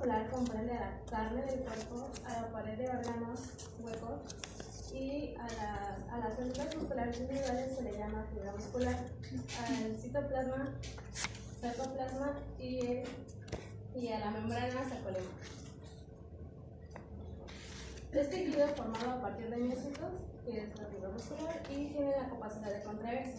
muscular comprende a la carne del cuerpo, a la pared de órganos huecos y a las células musculares individuales se le llama fibra muscular, al citoplasma, sarcoplasma y a la membrana sarcolema. Es tejido formado a partir de miocitos, que es la fibra muscular, y tiene la capacidad de contraerse.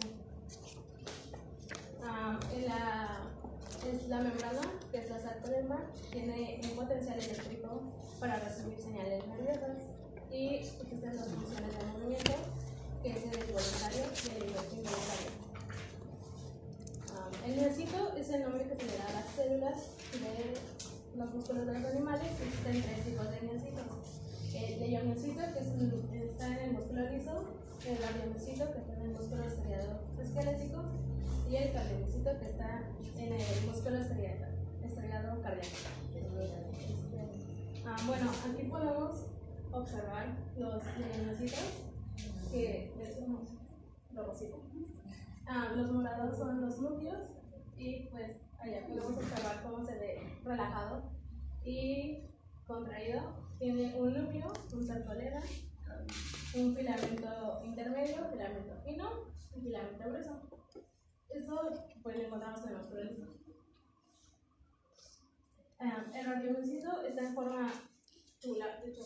La membrana, que es la sarcolema, tiene un potencial eléctrico para recibir señales nerviosas y existen dos funciones de movimiento, que es el voluntario y el involuntario. El miocito es el nombre que se le da a las células de los músculos de los animales. Existen tres tipos de miocitos: el leiomiocito, que está en el músculo liso; el radiomiocito, que está en el músculo estriado esquelético; y el cardiomiocito, que está en el músculo estriado cardíaco. Bueno, aquí podemos observar los leiomiocitos, que es lo rosito. Los morados son los núcleos, y pues allá podemos observar cómo se ve relajado y contraído. Tiene un núcleo, un sarcolera, un filamento intermedio, filamento fino y filamento grueso. Eso pues lo encontramos en el músculo liso. El radiomiocito está en forma tubular, de hecho,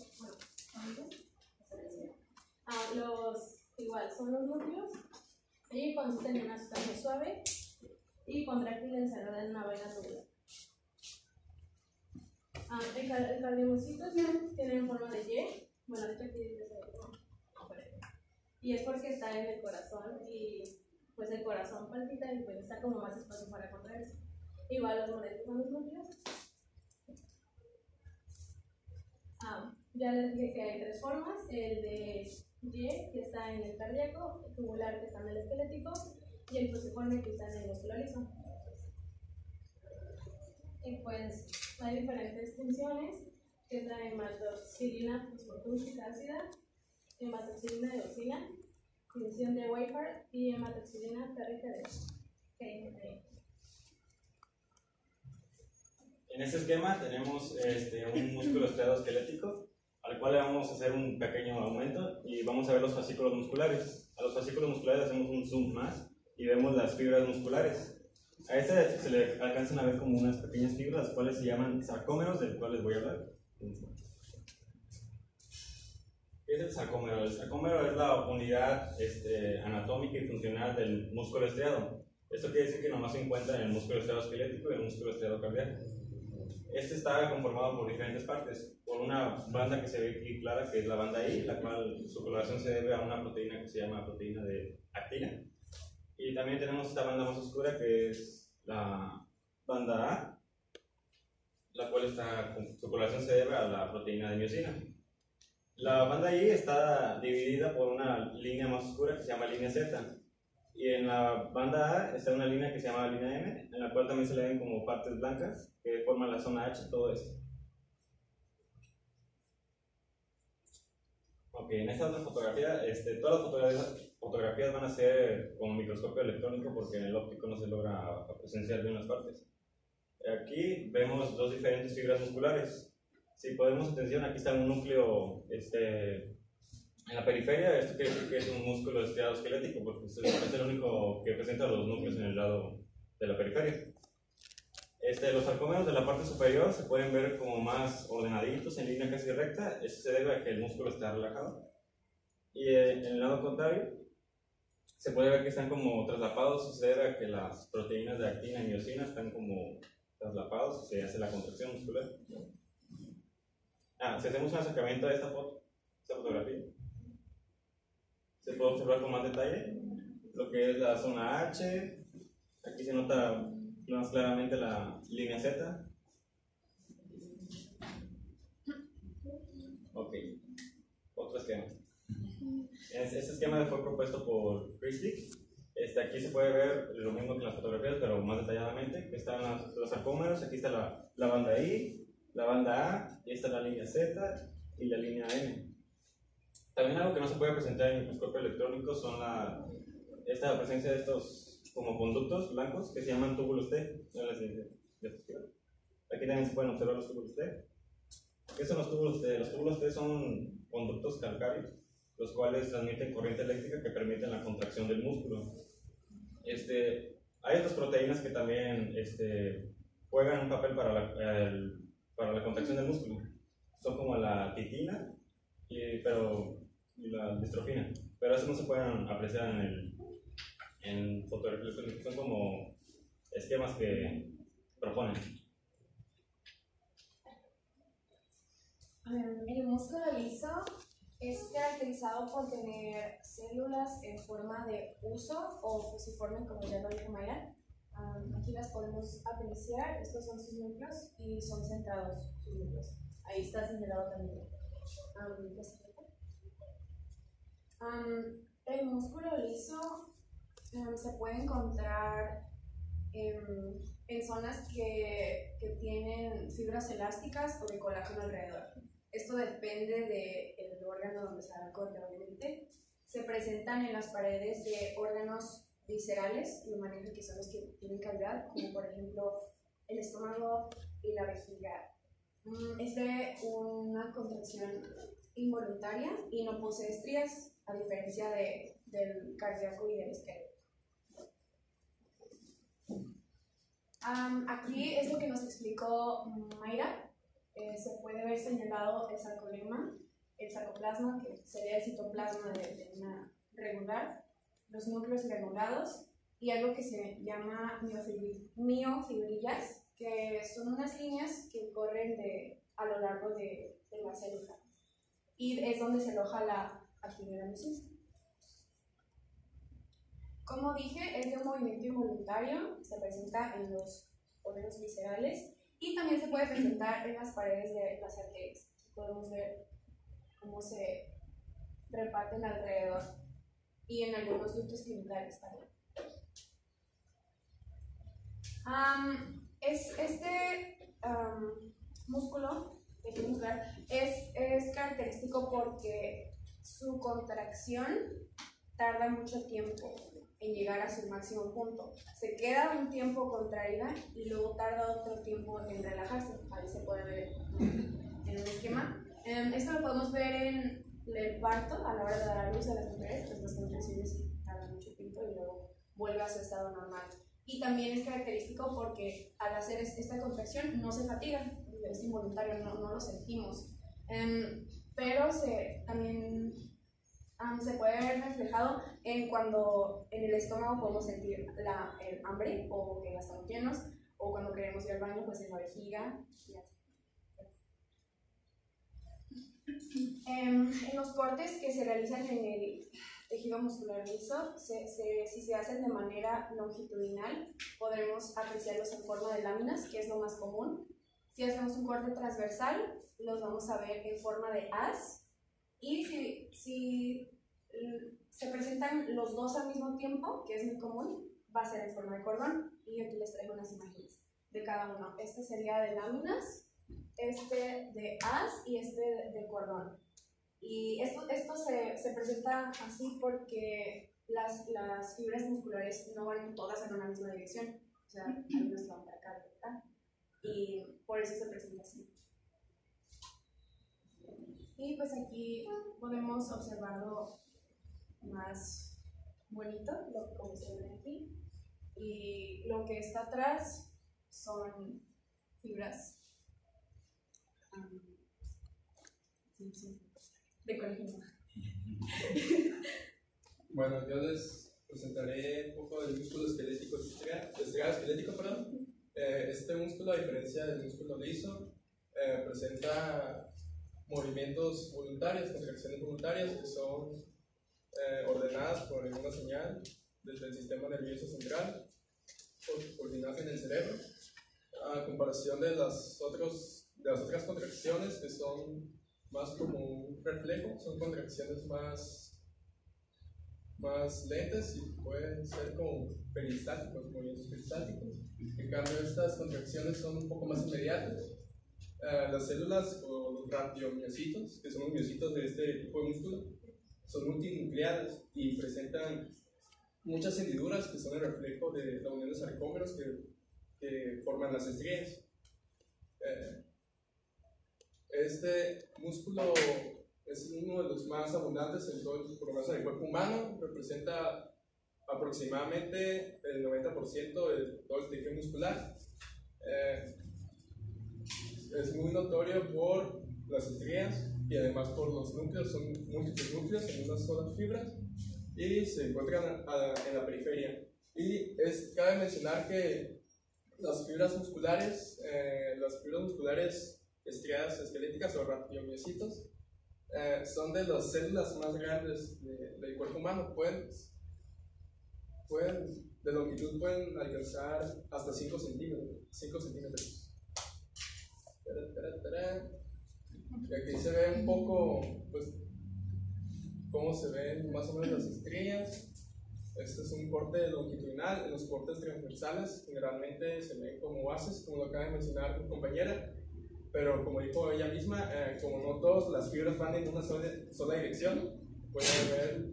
igual son los núcleos y consisten en una sustancia suave y contráctil encerrada en una vaina tubular. El cardiomiocito tiene forma de Y, bueno, de hecho aquí dice y es porque está en el corazón, y pues el corazón palpita y pues está como más espacio para contraerse. Igual los moretos son los núcleos. Ya les dije que hay tres formas: el de Y, que está en el cardíaco; el tubular, que está en el esquelético; y el fusiforme, que está en el músculo liso. Y pues hay diferentes funciones, que es la hematoxilina fosfatúrgica ácida, hematoxilina eosina, función de Weifert y hematoxilina férrica de Kane. En este esquema tenemos un músculo estriado esquelético, al cual le vamos a hacer un pequeño aumento y vamos a ver los fascículos musculares. A los fascículos musculares hacemos un zoom más y vemos las fibras musculares. A este se le alcanzan a ver como unas pequeñas fibras, las cuales se llaman sarcómeros, del cual les voy a hablar. ¿Qué es el sarcómero? El sarcómero es la unidad anatómica y funcional del músculo estriado. Esto quiere decir que nomás se encuentra en el músculo estriado esquelético y el músculo estriado cardíaco. Este está conformado por diferentes partes, por una banda que se ve aquí clara, que es la banda I, la cual su coloración se debe a una proteína que se llama proteína de actina. Y también tenemos esta banda más oscura, que es la banda A, la cual su coloración se debe a la proteína de miocina. La banda I está dividida por una línea más oscura que se llama línea Z. Y en la banda A está una línea que se llama línea M, en la cual también se le ven como partes blancas que forman la zona H, todo esto. Ok, en esta otra fotografía, todas las fotografías van a ser con microscopio electrónico, porque en el óptico no se logra presenciar bien las partes. Aquí vemos dos diferentes fibras musculares. Si ponemos atención, aquí está un núcleo en la periferia. Esto quiere decir que es un músculo estriado esquelético, porque es el único que presenta los núcleos en el lado de la periferia. Los sarcómeros de la parte superior se pueden ver como más ordenaditos, en línea casi recta. Eso se debe a que el músculo está relajado. Y en el lado contrario, se puede ver que están como traslapados. Eso se debe a que las proteínas de actina y miocina están como traslapados y se hace la contracción muscular. Si hacemos un acercamiento a esta fotografía, se puede observar con más detalle lo que es la zona H. Aquí se nota más claramente la línea Z. Ok, otro esquema. Este esquema fue propuesto por Christie. Aquí se puede ver lo mismo que en las fotografías, pero más detalladamente, que están los sarcómeros. Aquí está la banda I, la banda A, y esta es la línea Z y la línea M. También algo que no se puede presentar en el microscopio electrónico son la presencia de estos como conductos blancos que se llaman túbulos T. Aquí también se pueden observar los túbulos T. ¿Qué son los túbulos T? Los túbulos T son conductos calcáreos, los cuales transmiten corriente eléctrica que permiten la contracción del músculo. Hay otras proteínas que también juegan un papel para la contracción del músculo. Son como la titina y la distrofina, pero eso no se pueden apreciar en fotoreflexos, son como esquemas que proponen. El músculo liso es caracterizado por tener células en forma de huso o fusiforme, como ya lo dijo Mayra. Aquí las podemos apreciar. Estos son sus núcleos y son centrados sus núcleos. Ahí está señalado también. El músculo liso se puede encontrar en zonas que tienen fibras elásticas o de colágeno alrededor. Esto depende del órgano donde se haga corte, obviamente. Se presentan en las paredes de órganos viscerales, lo manejan que son los que tienen cavidad, como por ejemplo el estómago y la vejiga. Es de una contracción involuntaria y no posee estrías, a diferencia del cardíaco y del isquémico. Aquí es lo que nos explicó Mayra. Se puede ver señalado el sarcolema, el sarcoplasma, que sería el citoplasma de una regular, los núcleos granulados y algo que se llama miofibrillas, que son unas líneas que corren a lo largo de la célula y es donde se aloja la actividad leucina. Como dije, es de un movimiento involuntario, se presenta en los órganos viscerales y también se puede presentar en las paredes de las arterias. Podemos ver cómo se reparten alrededor y en algunos ductos genitales también. Músculo tejido muscular es característico porque su contracción tarda mucho tiempo en llegar a su máximo punto. Se queda un tiempo contraída y luego tarda otro tiempo en relajarse. Ahí se puede ver en un esquema. Esto lo podemos ver en el parto, a la hora de dar a luz a las mujeres, pues las contracciones tardan mucho tiempo y luego vuelve a su estado normal. Y también es característico porque al hacer esta contracción no se fatiga, es involuntario, no lo sentimos. Pero también se puede ver reflejado cuando en el estómago podemos sentir el hambre o que ya estamos llenos, o cuando queremos ir al baño, pues en la vejiga y así. En los cortes que se realizan en el tejido muscular liso, si se hacen de manera longitudinal, podremos apreciarlos en forma de láminas, que es lo más común. Si hacemos un corte transversal, los vamos a ver en forma de haz. Y si se presentan los dos al mismo tiempo, que es muy común, va a ser en forma de cordón. Y aquí les traigo unas imágenes de cada uno. Este sería de láminas, este de haz y este de cordón. Y esto se presenta así porque las fibras musculares no van todas en una misma dirección. O sea, hay unas que van para acá, ¿verdad? Y por eso se presenta así. Y pues aquí podemos observarlo más bonito, como se ve aquí. Y lo que está atrás son fibras de colágeno. Bueno, yo les presentaré un poco del músculo esquelético, esquelético, perdón. Este músculo, a diferencia del músculo liso, presenta movimientos voluntarios, contracciones voluntarias que son ordenadas por una señal desde el sistema nervioso central, coordinadas en el cerebro, a comparación de las otras contracciones que son más como un reflejo, son contracciones más lentas y pueden ser como peristálticos, movimientos peristálticos. En cambio, estas contracciones son un poco más inmediatas. Las células o los radiomiocitos, que son los miocitos de este tipo de músculo, son multinucleadas y presentan muchas hendiduras que son el reflejo de la unión de sarcómeros que forman las estrías. este músculo es uno de los más abundantes en todo, por lo menos en el cuerpo humano, representa aproximadamente el 90% de todo el tejido muscular. Es muy notorio por las estrías y además por los núcleos, son múltiples núcleos en una sola fibra y se encuentran en la periferia. Y cabe mencionar que las fibras musculares estriadas esqueléticas o radiomiocitos son de las células más grandes del cuerpo humano. De longitud pueden alcanzar hasta 5 centímetros. Y aquí se ve un poco, pues, cómo se ven más o menos las estrías. Este es un corte longitudinal. En los cortes transversales generalmente se ven como haces, como lo acaba de mencionar mi compañera, pero como dijo ella misma, como no todas las fibras van en una sola dirección, puede haber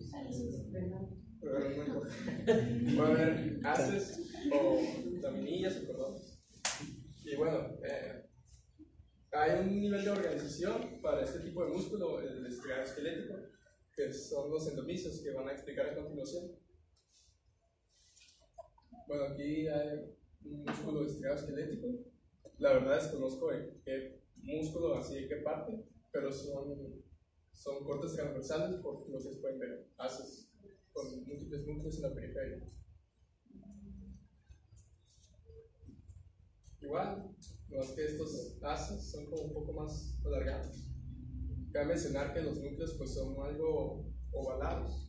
haces o laminillas o cordones. Y bueno, hay un nivel de organización para este tipo de músculo, el estriado esquelético, que son los endomicios que van a explicar a continuación. Bueno, aquí hay un músculo estriado esquelético. La verdad desconozco qué músculo, así de qué parte, pero son cortes transversales por lo que se pueden ver, haces con múltiples núcleos en la periferia. Igual, no es que estos haces son como un poco más alargados. Cabe mencionar que los núcleos pues son algo ovalados.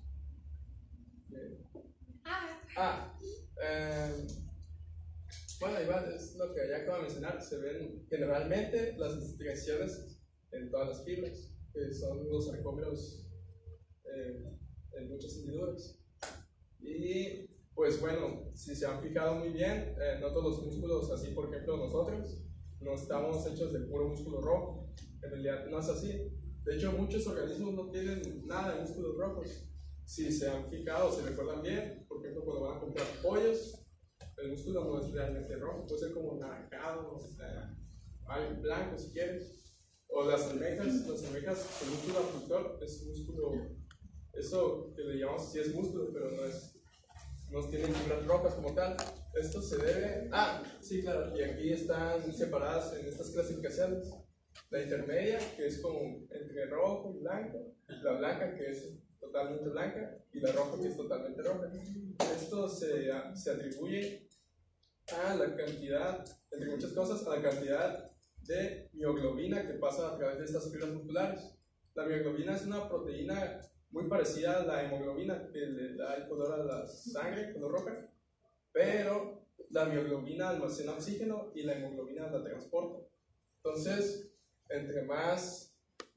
Bueno, igual es lo que ya acabo de mencionar. Se ven generalmente las estriaciones en todas las fibras, que son los sarcómeros en muchas hendiduras. Y pues bueno, si se han fijado muy bien, no todos los músculos, así por ejemplo nosotros, no estamos hechos de puro músculo rojo. En realidad no es así. De hecho, muchos organismos no tienen nada de músculos rojos. Si se han fijado, se recuerdan bien, por ejemplo, cuando van a comprar pollos, el músculo no es realmente rojo, puede ser como naranjado, blanco si quieres. O las almejas, el músculo abductor es músculo, eso que le llamamos sí es músculo, pero no tienen fibras rojas como tal. Esto se debe, sí, claro, y aquí están separadas en estas clasificaciones. La intermedia, que es como entre rojo y blanco, la blanca, que es totalmente blanca, y la roja, que es totalmente roja. Esto se atribuye a la cantidad, entre muchas cosas, a la cantidad de mioglobina que pasa a través de estas fibras musculares. La mioglobina es una proteína muy parecida a la hemoglobina, que le da el color a la sangre, color roja, pero la mioglobina almacena oxígeno y la hemoglobina la transporta. Entonces, entre más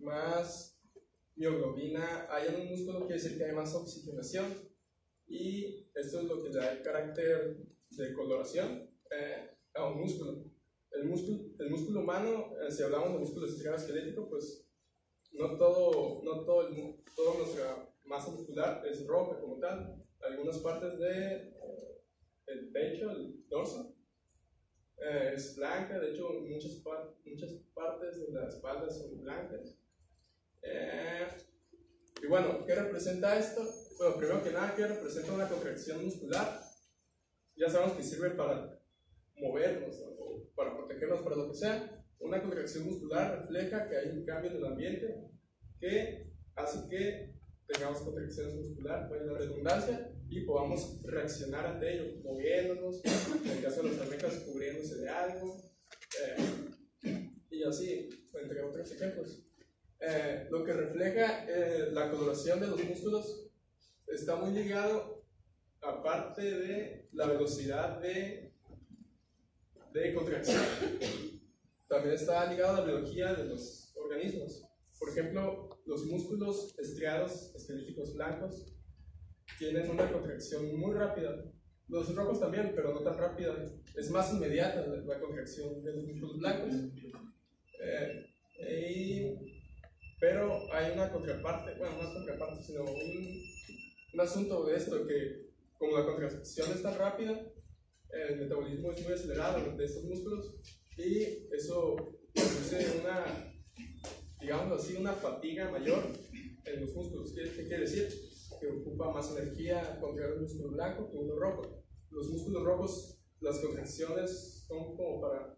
mioglobina hay en un músculo, quiere decir que hay más oxigenación, y esto es lo que le da el carácter de coloración a un músculo. El músculo humano, si hablamos de músculo estriado esquelético, pues no toda nuestra masa muscular es roja como tal. Algunas partes del pecho, el dorso, es blanca. De hecho, muchas partes de la espalda son blancas. Y bueno, ¿qué representa esto? Bueno, primero que nada, ¿qué representa una contracción muscular? Ya sabemos que sirve para movernos o para protegernos, para lo que sea. Una contracción muscular refleja que hay un cambio en el ambiente que hace que tengamos contracciones musculares, vaya la redundancia, y podamos reaccionar ante ello, moviéndonos, en el caso de las almejas, cubriéndose de algo, y así, entre otros ejemplos. Lo que refleja la coloración de los músculos está muy ligado, aparte de la velocidad de contracción, también está ligado a la biología de los organismos. Por ejemplo, los músculos estriados esqueléticos blancos tienen una contracción muy rápida. Los rojos también, pero no tan rápida. Es más inmediata la contracción de los músculos blancos. Pero hay una contraparte, bueno, no es contraparte, sino un asunto de esto, que como la contracción es tan rápida, el metabolismo es muy acelerado de estos músculos, y eso produce digámoslo así, una fatiga mayor en los músculos. ¿Qué quiere decir? Que ocupa más energía contraer un músculo blanco que uno rojo. Los músculos rojos, las contracciones son como para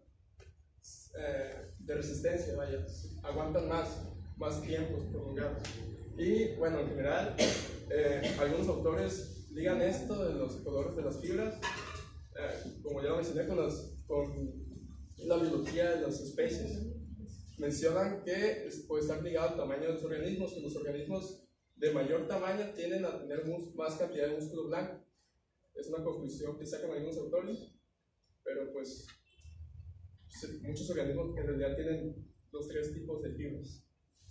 de resistencia, vaya, aguantan más tiempos prolongados. Y bueno, en general, algunos autores ligan esto de los colores de las fibras, como ya lo mencioné, con la biología de las especies. Mencionan que puede estar ligado al tamaño de los organismos, que los organismos de mayor tamaño tienden a tener más cantidad de músculo blanco. Es una conclusión que sacan algunos autores, pero pues muchos organismos en realidad tienen los 3 tipos de fibras.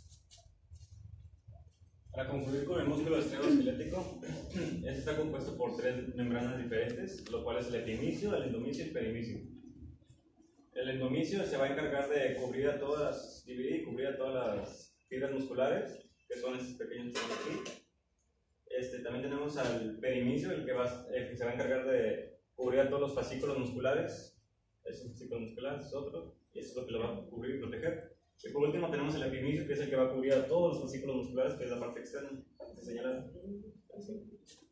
Para concluir con el músculo estriado-esquelético, este está compuesto por 3 membranas diferentes, lo cual es el epimicio, el endomicio y el perimicio. El endomicio se va a encargar de dividir y cubrir a todas las fibras musculares, que son estos pequeños que están aquí. También tenemos al perimicio, el que se va a encargar de cubrir a todos los fascículos musculares. Esos fascículos musculares es otro, y eso es lo que lo va a cubrir y proteger. Y por último tenemos el epimicio, que es el que va a cubrir a todos los fascículos musculares, que es la parte externa, que se señala así.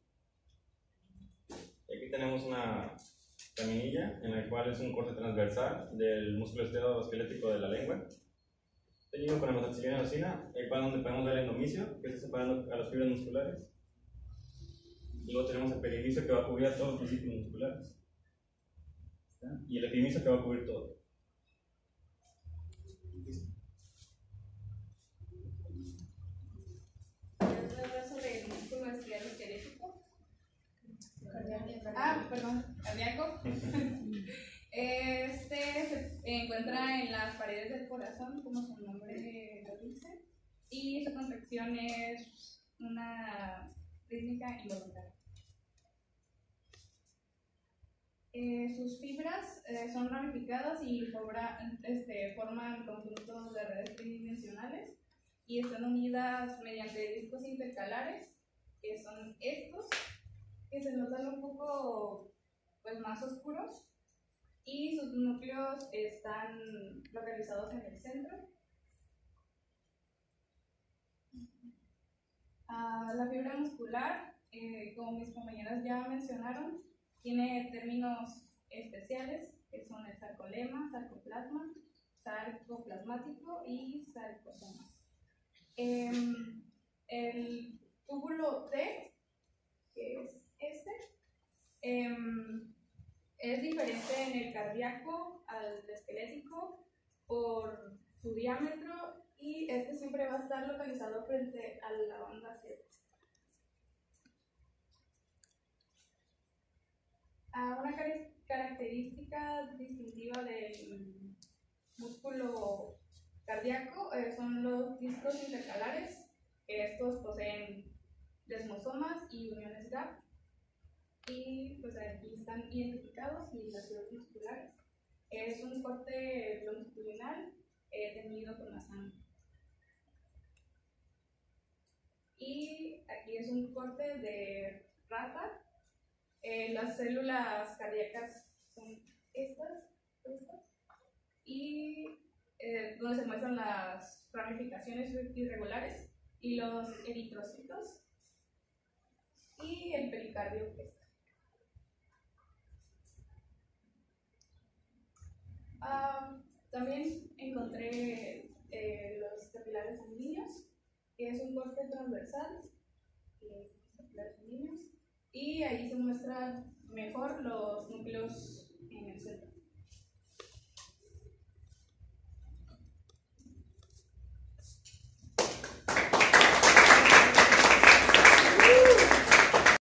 Y aquí tenemos una caminilla, en la cual es un corte transversal del músculo estriado-esquelético de la lengua, teñido con amoxicilina y eosina, el cual donde podemos ver el endomicio, que está separando a las fibras musculares. Y luego tenemos el perimicio, que va a cubrir a todos los fascículos musculares. Y el epimicio, que va a cubrir todo. Sobre el músculo estriado-esquelético. Cardíaco. Se encuentra en las paredes del corazón, como su nombre lo dice, y su contracción es una rítmica involuntaria. Sus fibras son ramificadas y forman conjuntos de redes tridimensionales y están unidas mediante discos intercalares, que son estos, que se notan un poco más oscuros, y sus núcleos están localizados en el centro. La fibra muscular, como mis compañeras ya mencionaron, tiene términos especiales, que son el sarcolema, sarcoplasma, sarcoplasmático y sarcosomas. El túbulo T, que es es diferente en el cardíaco al esquelético por su diámetro, y siempre va a estar localizado frente a la banda Z. Una característica distintiva del músculo cardíaco son los discos intercalares, que estos poseen desmosomas y uniones gap, y pues aquí están identificados, y las fibras musculares. Es un corte longitudinal teñido con la sangre. Y aquí es un corte de rata. Las células cardíacas son estas, y donde se muestran las ramificaciones irregulares y los eritrocitos, y el pericardio que está. También encontré los capilares sanguíneos, que es un corte transversal, capilares sanguíneos, y ahí se muestran mejor los núcleos en el centro.